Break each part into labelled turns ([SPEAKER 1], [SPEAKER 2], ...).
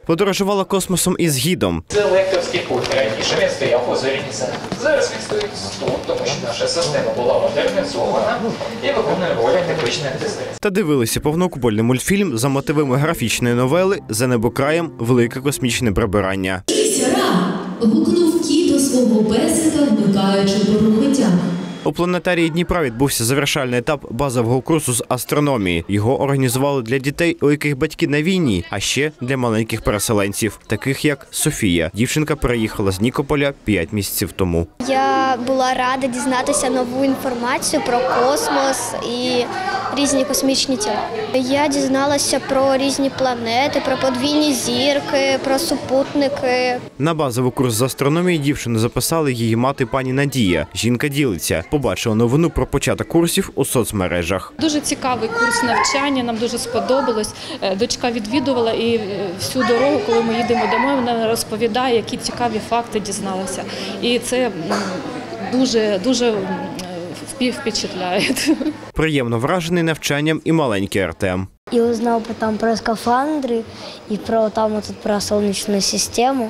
[SPEAKER 1] Подорожувала космосом із гідом.
[SPEAKER 2] Це лекторський курс. Раніше він стояв у Зоряніці. Зараз він стоїть тут, тому що наша система була модернізована і виконує роль тепличної антистрес.
[SPEAKER 1] Та дивилися повнокупольний мультфільм за мотивами графічної новели «За небокраєм. Велике космічне прибирання».
[SPEAKER 3] «Сяра!» – гукнув кіт до свого песика, вмикаючи порохотя.
[SPEAKER 1] У планетарії Дніпра відбувся завершальний етап базового курсу з астрономії. Його організували для дітей, у яких батьки на війні, а ще для маленьких переселенців, таких як Софія. Дівчинка переїхала з Нікополя 5 місяців тому.
[SPEAKER 4] Я була рада дізнатися нову інформацію про космос і різні космічні тіла. Я дізналася про різні планети, про подвійні зірки, про супутники.
[SPEAKER 1] На базовий курс з астрономії дівчину записали її мати пані Надія. Жінка ділиться. Побачила новину про початок курсів у соцмережах.
[SPEAKER 5] Дуже цікавий курс навчання, нам дуже сподобалось. Дочка відвідувала і всю дорогу, коли ми їдемо домой, вона розповідає, які цікаві факти дізналася. І це дуже впечатляє.
[SPEAKER 1] Приємно вражений навчанням і маленький Артем.
[SPEAKER 4] Я узнав там про скафандри і про про сонячну систему.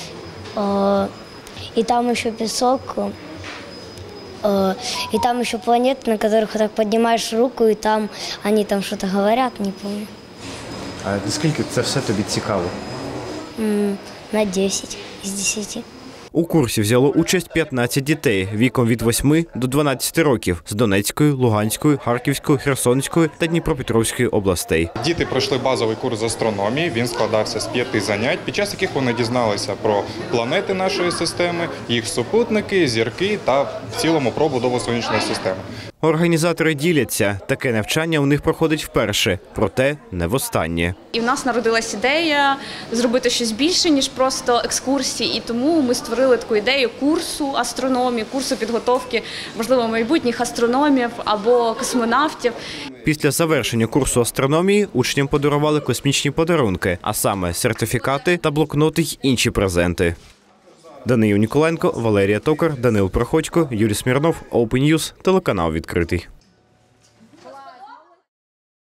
[SPEAKER 4] І там ще пісок. И там еще планеты, на которых так поднимаешь руку, и там они там что-то говорят, не помню.
[SPEAKER 1] А наскільки це все тобі цікаво?
[SPEAKER 4] На 10 із 10.
[SPEAKER 1] У курсі взяло участь 15 дітей віком від 8 до 12 років з Донецької, Луганської, Харківської, Херсонської та Дніпропетровської областей.
[SPEAKER 6] Діти пройшли базовий курс з астрономії, він складався з 5 занять, під час яких вони дізналися про планети нашої системи, їх супутники, зірки та в цілому про будову сонячної системи.
[SPEAKER 1] Організатори діляться, таке навчання у них проходить вперше, проте не востаннє.
[SPEAKER 7] І в нас народилась ідея зробити щось більше, ніж просто екскурсії, і тому ми створили таку ідею курсу астрономії, курсу підготовки, можливо, майбутніх астрономів або космонавтів.
[SPEAKER 1] Після завершення курсу астрономії учням подарували космічні подарунки, а саме сертифікати та блокноти й інші презенти. Даниїл Ніколенко, Валерія Токар, Данил Проходько, Юрій Смірнов, Open News, телеканал «Відкритий».